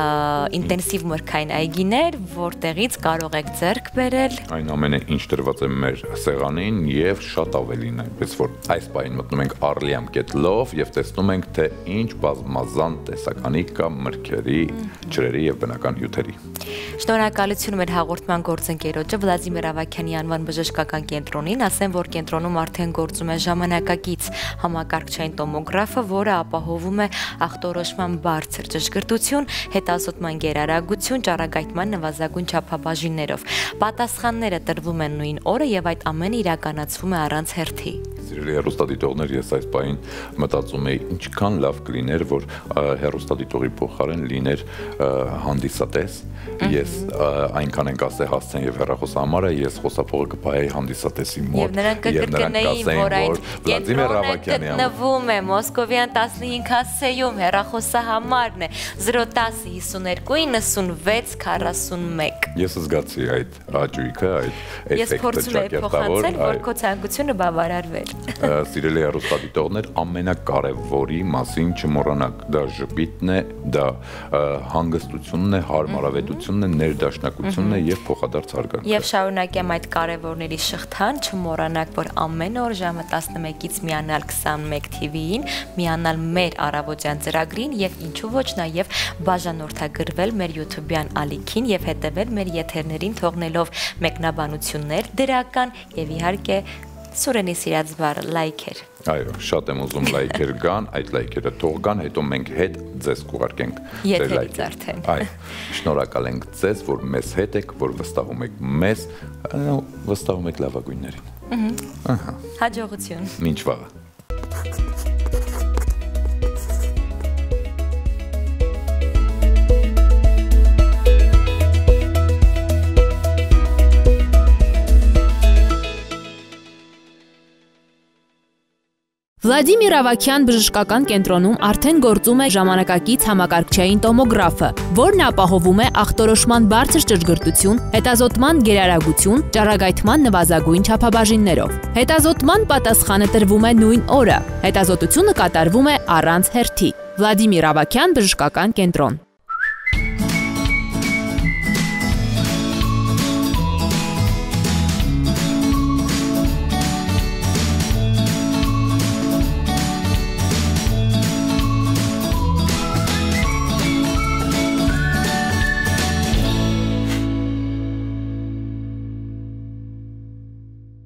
ինտենսիվ մրգային այգիներ, որտեղից կարող եք ձեռք բերել այն ամենը, ինչ դրված է մեր սեղանին եւ շատ ավելին, այնպես որ այս պահին մտնում ենք Արլիամ Կետլով եւ տեսնում ենք, թե ինչ բազմազան տեսականի կա մրգերի, ջրերի եւ բնական հյութերի։ Շնորհակալություն մեր հաղորդման գործընկերոջը Վլադիմիր Ավագյանի անվան բժշկական կենտրոնին, ասեմ, որ կենտրոնում արդեն գործում է ժամանակակից համակարգչային տոմոգրաֆը, որը ապահովում է ախտորոշման բարձր ճշգրտություն, հետազոտման գերարագություն, ճառագայթման նվազագույն չափաբաժիններով։ Պատասխանները տրվում են նույն օրը եւ այդ ամենը իրականացվում է առանց հերթի։ Սիրելի հեռուստադիտողներ, ես այս պահին մտածում եի, ինչքան լավ կլիներ, որ հեռուստադիտողի փոխարեն լիներ հանդիսատես։ Ես այնքան ենք ասել հասցեն եւ հեռախոսահամարը, ես խոսափողը կպահեի հանդիսատեսի մոտ եւ նրանք կկրկնեին, որ այն Վլադիմիր գտնվում է Մոսկովյան տասնհինգ հասեյում, հեռախոսահամարն է զրո տասը հիսուներկու իննսունվեց քառասունմեկ։ Ես զգացի այդ աճույքը, այդ Ես փորձում եմ փոխանցել, որ քո ցանկությունը բավարարվեր։ Սիրելի հեռուստադիտողներ, ամենակարևորի մասին չմոռանաք, դա ժպիտն է, դա հանգստությունն է, հարմարավետությունն է, ներդաշնակությունն է եւ փոխադարձ հարգանքը։ Եվ շարունակեմ այդ կարևորների շղթան, չմոռանաք, որ ամեն օր ժամը տասնմեկից միանալ քսանմեկ թիվիին, միանալ մեր առավոտյան ծրագրին եւ ինչու ոչ նաեւ բաժանորդագրվել մեր YouTube-յան ալիքին եւ հետեւել մեր եթերներին, թողնելով մեկնաբանություններ դրական եւ իհարկե Սուրենի սիրած բառը լայքեր։ Այո, շատ եմ ուզում լայքեր գան, այդ լայքերը թող գան, հետո մենք հետ ձեզ կուղարկենք ձեր լայքերը։ Այո, շնորհակալ ենք ձեզ, որ մեզ հետ եք, որ վստահում եք մեզ, վստահում եք լավագույններին։ Ահա։ Հաջողություն։ Մինչ վաղը։ Վլադիմիր Ավագյան բժշկական կենտրոնում արդեն գործում է ժամանակակից համակարգչային տոմոգրաֆը, որն ապահովում է ախտորոշման բարձր ճշգրտություն, հետազոտման գերարագություն, ճառագայթման նվազագույն չափաբաժիններով։ Հետազոտման պատասխանը տրվում է նույն օրը։ Հետազոտությունը կատարվում է առանց հերթի։ Վլադիմիր Ավագյան բժշկական կենտրոն։